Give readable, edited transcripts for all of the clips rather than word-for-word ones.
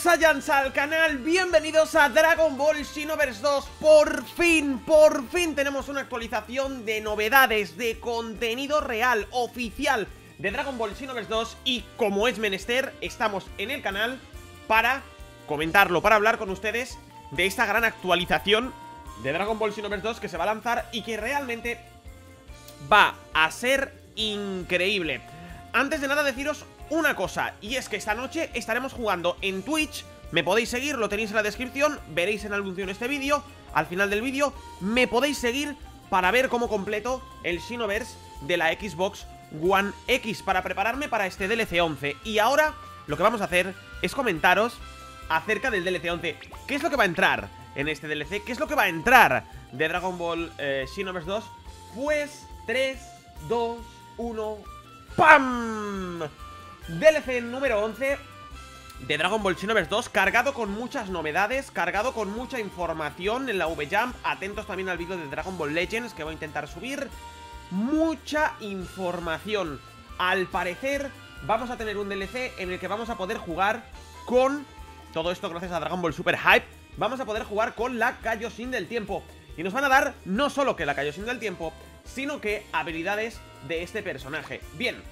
Saiyans al canal, bienvenidos a Dragon Ball Xenoverse 2. Por fin tenemos una actualización de novedades, de contenido real, oficial de Dragon Ball Xenoverse 2. Y como es menester, estamos en el canal para comentarlo, para hablar con ustedes de esta gran actualización de Dragon Ball Xenoverse 2 que se va a lanzar y que realmente va a ser increíble. Antes de nada deciros una cosa, y es que esta noche estaremos jugando en Twitch. Me podéis seguir, lo tenéis en la descripción, veréis en la anuncio este vídeo. Al final del vídeo me podéis seguir para ver cómo completo el Xenoverse de la Xbox One X, para prepararme para este DLC 11. Y ahora lo que vamos a hacer es comentaros acerca del DLC 11. ¿Qué es lo que va a entrar en este DLC? ¿Qué es lo que va a entrar de Dragon Ball Xenoverse 2? Pues 3, 2, 1... ¡Pam! DLC número 11 de Dragon Ball Xenoverse 2, cargado con muchas novedades, cargado con mucha información en la V-Jump. Atentos también al vídeo de Dragon Ball Legends que voy a intentar subir. Mucha información. Al parecer vamos a tener un DLC en el que vamos a poder jugar con... Todo esto gracias a Dragon Ball Super Hype. Vamos a poder jugar con la Kaioshin del tiempo. Y nos van a dar no solo que la Kaioshin del tiempo, sino que habilidades de este personaje. Bien,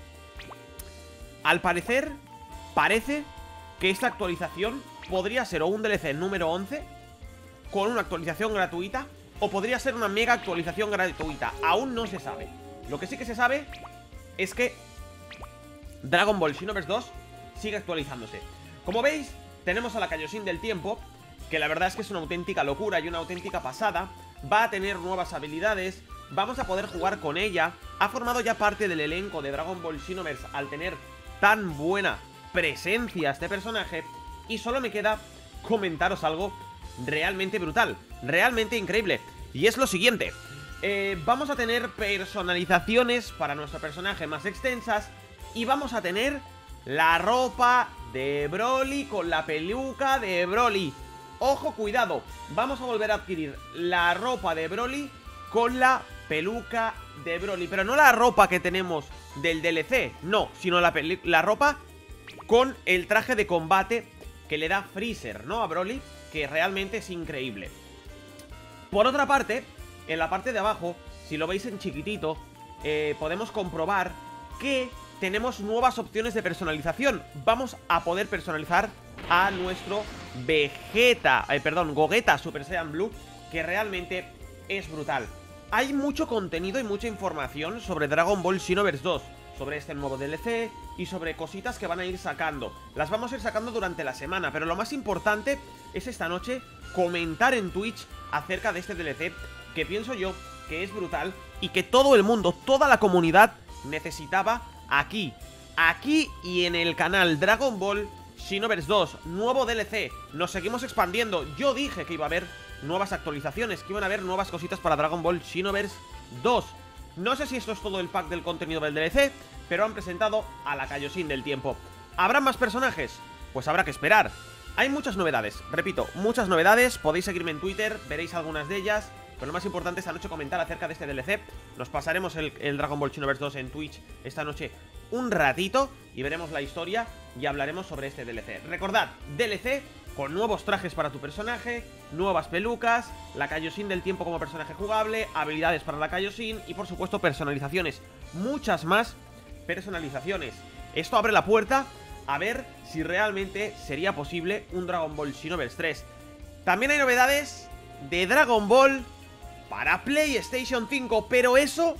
al parecer, parece que esta actualización podría ser o un DLC número 11 con una actualización gratuita, o podría ser una mega actualización gratuita. Aún no se sabe. Lo que sí que se sabe es que Dragon Ball Xenoverse 2 sigue actualizándose. Como veis, tenemos a la Kaioshin del tiempo, que la verdad es que es una auténtica locura y una auténtica pasada. Va a tener nuevas habilidades, vamos a poder jugar con ella. Ha formado ya parte del elenco de Dragon Ball Xenoverse al tener tan buena presencia este personaje. Y solo me queda comentaros algo realmente brutal, realmente increíble, y es lo siguiente. Vamos a tener personalizaciones para nuestro personaje más extensas, y vamos a tener la ropa de Broly con la peluca de Broly. Ojo, cuidado, vamos a volver a adquirir la ropa de Broly con la peluca de Broly, pero no la ropa que tenemos del DLC, no, sino la ropa con el traje de combate que le da Freezer, ¿no? A Broly, que realmente es increíble. Por otra parte, en la parte de abajo, si lo veis en chiquitito, podemos comprobar que tenemos nuevas opciones de personalización. Vamos a poder personalizar a nuestro Gogeta Super Saiyan Blue, que realmente es brutal. Hay mucho contenido y mucha información sobre Dragon Ball Xenoverse 2, sobre este nuevo DLC y sobre cositas que van a ir sacando. Las vamos a ir sacando durante la semana, pero lo más importante es esta noche comentar en Twitch acerca de este DLC, que pienso yo que es brutal y que todo el mundo, toda la comunidad necesitaba aquí y en el canal. Dragon Ball Xenoverse 2, nuevo DLC, nos seguimos expandiendo. Yo dije que iba a haber nuevas actualizaciones, que iban a haber nuevas cositas para Dragon Ball Xenoverse 2. No sé si esto es todo el pack del contenido del DLC, pero han presentado a la Kaioshin del tiempo. ¿Habrá más personajes? Pues habrá que esperar. Hay muchas novedades, repito, muchas novedades. Podéis seguirme en Twitter, veréis algunas de ellas. Pero lo más importante esta noche comentar acerca de este DLC. Nos pasaremos el Dragon Ball Xenoverse 2 en Twitch esta noche un ratito y veremos la historia y hablaremos sobre este DLC. Recordad, DLC con nuevos trajes para tu personaje, nuevas pelucas, la Kaioshin del tiempo como personaje jugable, habilidades para la Kaioshin y por supuesto personalizaciones. Muchas más personalizaciones. Esto abre la puerta a ver si realmente sería posible un Dragon Ball Xenoverse 3. También hay novedades de Dragon Ball para PlayStation 5, pero eso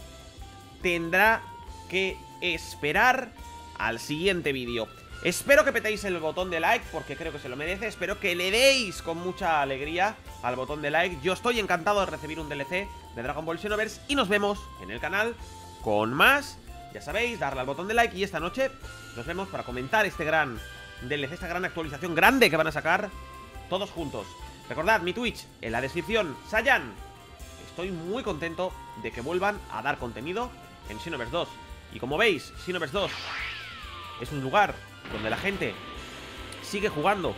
tendrá que esperar al siguiente vídeo. Espero que petéis el botón de like, porque creo que se lo merece. Espero que le deis con mucha alegría al botón de like. Yo estoy encantado de recibir un DLC de Dragon Ball Xenoverse. Y nos vemos en el canal con más. Ya sabéis, darle al botón de like. Y esta noche nos vemos para comentar este gran DLC, esta gran actualización grande que van a sacar todos juntos. Recordad, mi Twitch en la descripción. Saiyan, estoy muy contento de que vuelvan a dar contenido en Xenoverse 2. Y como veis, Xenoverse 2 es un lugar donde la gente sigue jugando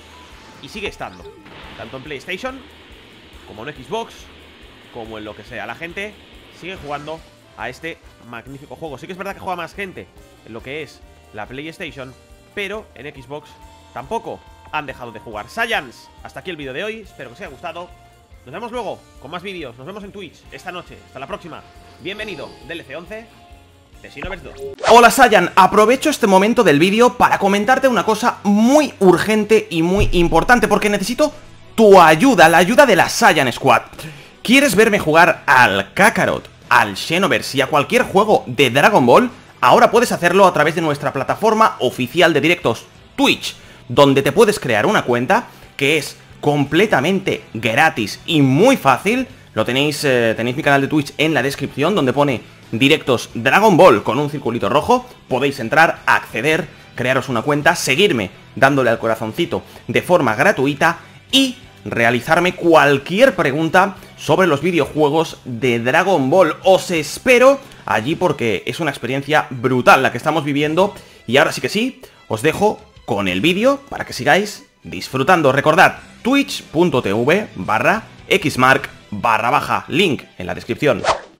y sigue estando, tanto en PlayStation como en Xbox, como en lo que sea. La gente sigue jugando a este magnífico juego. Sí que es verdad que juega más gente en lo que es la PlayStation, pero en Xbox tampoco han dejado de jugar. Saiyans, hasta aquí el vídeo de hoy, espero que os haya gustado. Nos vemos luego con más vídeos, nos vemos en Twitch esta noche. Hasta la próxima. Bienvenido, DLC 11 de Xenoverse 2. Hola Saiyan, aprovecho este momento del vídeo para comentarte una cosa muy urgente y muy importante, porque necesito tu ayuda, la ayuda de la Saiyan Squad. ¿Quieres verme jugar al Kakarot, al Xenoverse y a cualquier juego de Dragon Ball? Ahora puedes hacerlo a través de nuestra plataforma oficial de directos, Twitch, donde te puedes crear una cuenta que es completamente gratis y muy fácil. Lo tenéis, tenéis mi canal de Twitch en la descripción, donde pone directos Dragon Ball con un circulito rojo. Podéis entrar, acceder, crearos una cuenta, seguirme dándole al corazoncito de forma gratuita y realizarme cualquier pregunta sobre los videojuegos de Dragon Ball. Os espero allí porque es una experiencia brutal la que estamos viviendo. Y ahora sí que sí, os dejo con el vídeo para que sigáis disfrutando. Recordad, twitch.tv/xmark_, link en la descripción.